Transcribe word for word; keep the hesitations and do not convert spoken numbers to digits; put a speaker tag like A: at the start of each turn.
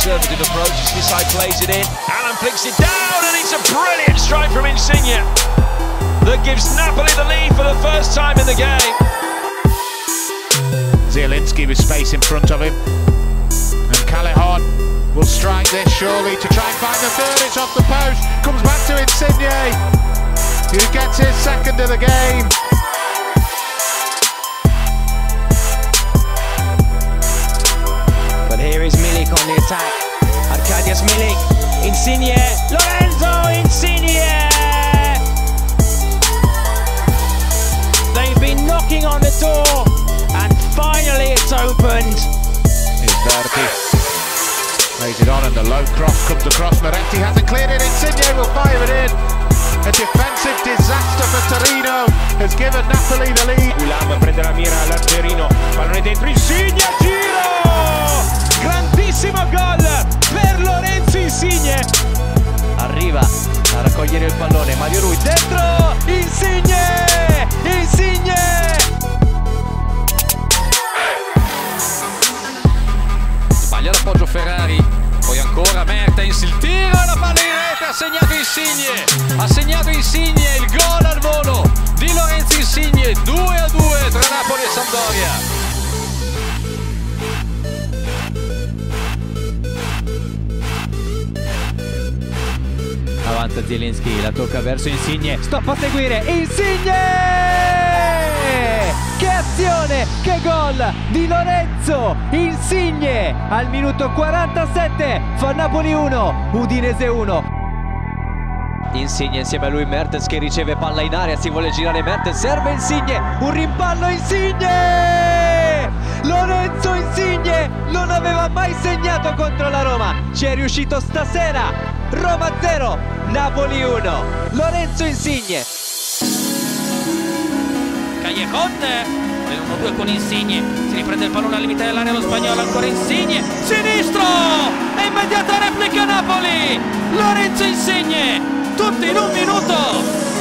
A: conservative approach as this side plays it in. Alan flicks it down and it's a brilliant strike from Insigne that gives Napoli the lead for the first time in the game.
B: Zielinski with space in front of him, and Callejon will strike this surely to try and find the third. It's off the post, comes back to Insigne, who gets his second of the game.
C: But here is Milik on the attack. Arkadiusz Milik, Insigne, Lorenzo Insigne! They've been knocking on the door and finally it's opened.
B: Here's Verdi, lays it on and the low cross comes across. Moretti hasn't cleared it, Insigne will fire it in. A defensive disaster for Torino has given Napoli the lead.
D: Ulam prende la mira all'Algerino, pallone dentro, Insigne, giro! Grandissimo gol per Lorenzo Insigne.
C: Arriva a raccogliere il pallone, Mario Rui dentro, Insigne! Insigne!
E: Sbaglia l'appoggio Ferrari, poi ancora Mertens, il tiro e la palla in rete, ha segnato Insigne, ha segnato Insigne, il gol al volo di Lorenzo Insigne, due a due tra Napoli e Sampdoria.
C: Avanza Zielinski, la tocca verso Insigne, stop a seguire, Insigne! Che azione, che gol di Lorenzo Insigne! Al minuto quarantasette fa Napoli uno, Udinese uno. Insigne insieme a lui Mertens che riceve palla in aria, si vuole girare Mertens, serve Insigne, un rimpallo Insigne! Lorenzo Insigne non aveva mai segnato contro la Roma, ci è riuscito stasera. Roma zero, Napoli uno, Lorenzo Insigne.
F: Callejon, uno due con Insigne, si riprende il pallone al limite dell'area lo spagnolo, ancora Insigne, sinistro, e immediata replica Napoli, Lorenzo Insigne, tutti in un minuto.